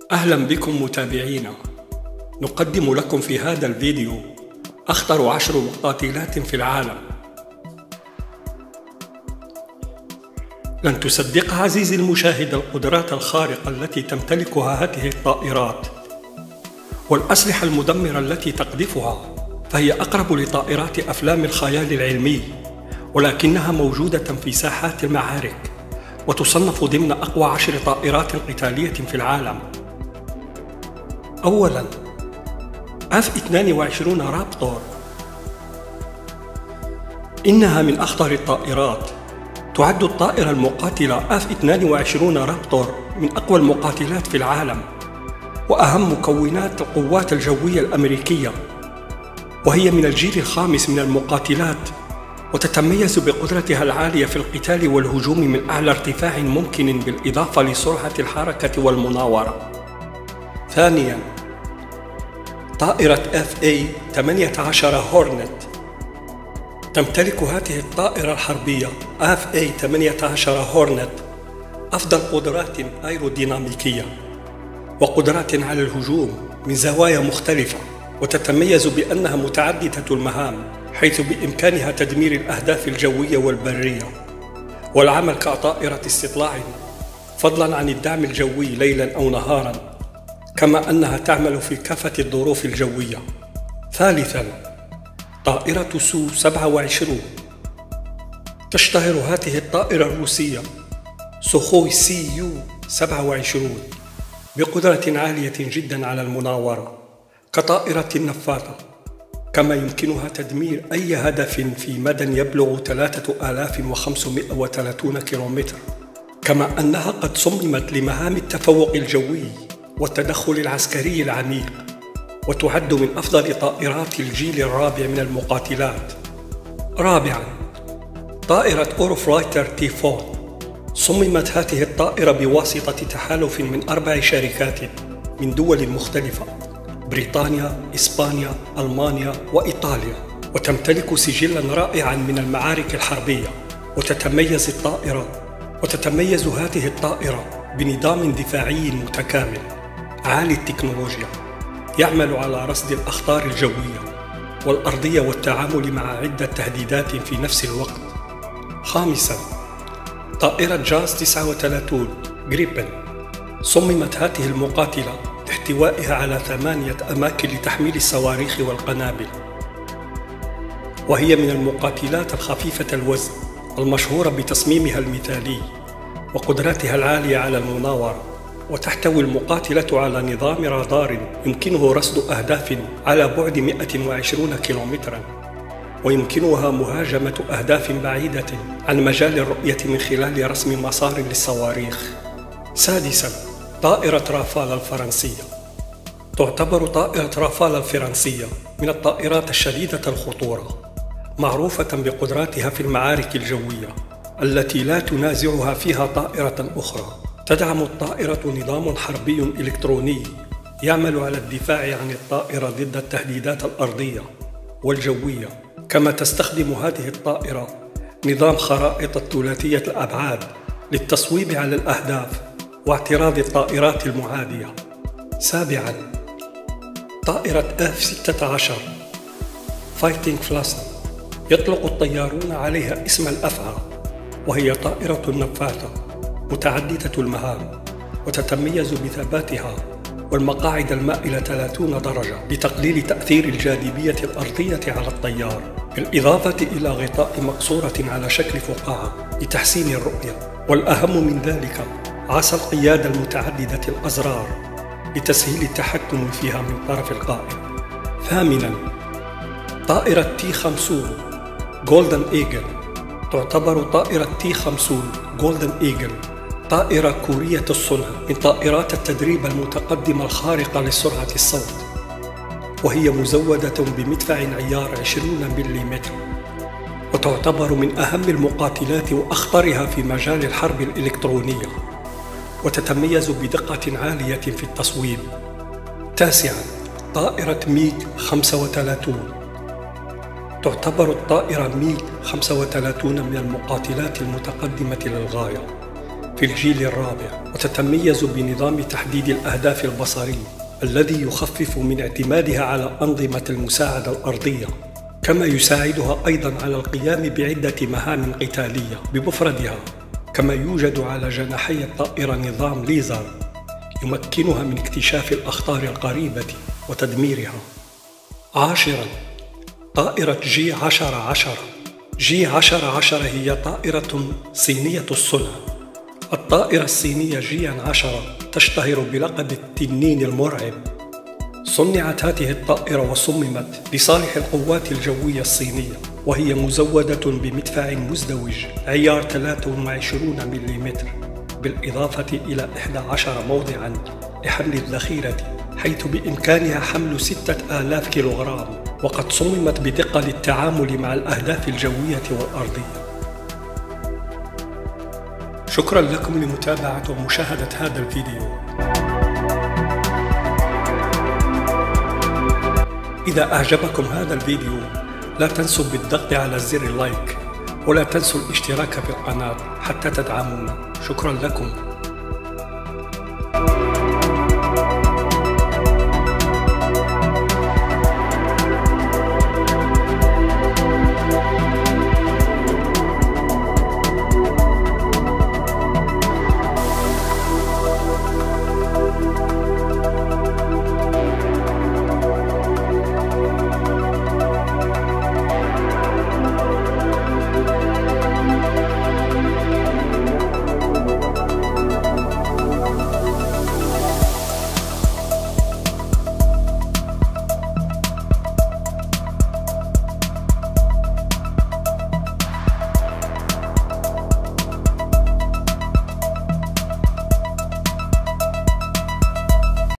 أهلا بكم متابعينا. نقدم لكم في هذا الفيديو أخطر 10 مقاتلات في العالم. لن تصدق عزيزي المشاهد القدرات الخارقة التي تمتلكها هذه الطائرات والأسلحة المدمرة التي تقذفها، فهي أقرب لطائرات أفلام الخيال العلمي، ولكنها موجودة في ساحات المعارك وتصنف ضمن أقوى 10 طائرات قتالية في العالم. أولاً، F-22 رابتور. إنها من أخطر الطائرات. تعد الطائرة المقاتلة F-22 رابتور من أقوى المقاتلات في العالم وأهم مكونات القوات الجوية الأمريكية، وهي من الجيل الخامس من المقاتلات، وتتميز بقدرتها العالية في القتال والهجوم من أعلى ارتفاع ممكن، بالإضافة لسرعة الحركة والمناورة. ثانياً، طائرة FA-18 هورنت. تمتلك هذه الطائرة الحربية FA-18 هورنت أفضل قدرات أيروديناميكية وقدرات على الهجوم من زوايا مختلفة، وتتميز بأنها متعددة المهام، حيث بإمكانها تدمير الأهداف الجوية والبرية والعمل كطائرة استطلاع، فضلاً عن الدعم الجوي ليلاً أو نهاراً، كما أنها تعمل في كافة الظروف الجوية. ثالثاً، طائرة سو 27. تشتهر هذه الطائرة الروسية سوخوي سي-يو 27 بقدرة عالية جداً على المناورة كطائرة نفاثة، كما يمكنها تدمير أي هدف في مدى يبلغ 3530 كيلومتر، كما أنها قد صممت لمهام التفوق الجوي والتدخل العسكري العميق، وتعد من أفضل طائرات الجيل الرابع من المقاتلات. رابعاً، طائرة أوروفلايتر تي-4. صممت هذه الطائرة بواسطة تحالف من 4 شركات من دول مختلفة: بريطانيا، إسبانيا، ألمانيا، وإيطاليا، وتمتلك سجلاً رائعاً من المعارك الحربية. وتتميز هذه الطائرة بنظام دفاعي متكامل عالي التكنولوجيا، يعمل على رصد الأخطار الجوية والأرضية والتعامل مع عدة تهديدات في نفس الوقت. خامساً، طائرة جاز 39 غريبن. صممت هذه المقاتلة لاحتوائها على 8 أماكن لتحميل الصواريخ والقنابل، وهي من المقاتلات الخفيفة الوزن المشهورة بتصميمها المثالي وقدرتها العالية على المناورة. وتحتوي المقاتلة على نظام رادار يمكنه رصد أهداف على بعد 120 كيلومتراً، ويمكنها مهاجمة أهداف بعيدة عن مجال الرؤية من خلال رسم مسار للصواريخ. سادساً، طائرة رافال الفرنسية. تعتبر طائرة رافال الفرنسية من الطائرات الشديدة الخطورة، معروفة بقدراتها في المعارك الجوية التي لا تنازعها فيها طائرة أخرى. تدعم الطائرة نظام حربي إلكتروني يعمل على الدفاع عن الطائرة ضد التهديدات الأرضية والجوية، كما تستخدم هذه الطائرة نظام خرائط الثلاثية الأبعاد للتصويب على الأهداف واعتراض الطائرات المعادية. سابعاً، طائرة F-16 فايتنج فلاسن. يطلق الطيارون عليها اسم الأفعى، وهي طائرة نفاثة متعددة المهام، وتتميز بثباتها والمقاعد المائلة 30 درجة لتقليل تأثير الجاذبية الأرضية على الطيار، بالإضافة إلى غطاء مقصورة على شكل فقاعة لتحسين الرؤية. والأهم من ذلك عصا القيادة المتعددة الأزرار لتسهيل التحكم فيها من طرف القائد. ثامناً، طائرة T-50 جولدن إيجل. تعتبر طائرة T-50 جولدن إيجل طائرة كورية الصنع من طائرات التدريب المتقدمة الخارقة لسرعة الصوت، وهي مزودة بمدفع عيار 20 ملم، وتعتبر من أهم المقاتلات وأخطرها في مجال الحرب الإلكترونية، وتتميز بدقة عالية في التصويب. تاسعاً، طائرة ميغ 35. تعتبر الطائرة ميغ 35 من المقاتلات المتقدمة للغاية في الجيل الرابع، وتتميز بنظام تحديد الأهداف البصري الذي يخفف من اعتمادها على أنظمة المساعدة الأرضية، كما يساعدها أيضاً على القيام بعدة مهام قتالية بمفردها. كما يوجد على جناحي الطائرة نظام ليزر يمكنها من اكتشاف الأخطار القريبة وتدميرها. 10. طائرة J-10-10. J-10-10 هي طائرة صينية الصنع. الطائرة الصينية J-10 تشتهر بلقب التنين المرعب. صنعت هذه الطائرة وصممت لصالح القوات الجوية الصينية، وهي مزودة بمدفع مزدوج عيار 23 ملم، بالإضافة إلى 11 موضعاً لحمل الذخيرة، حيث بإمكانها حمل 6000 كيلوغرام، وقد صممت بدقة للتعامل مع الأهداف الجوية والأرضية. شكراً لكم لمتابعة ومشاهدة هذا الفيديو. إذا أعجبكم هذا الفيديو لا تنسوا بالضغط على زر اللايك، ولا تنسوا الاشتراك في القناة حتى تدعمونا. شكراً لكم.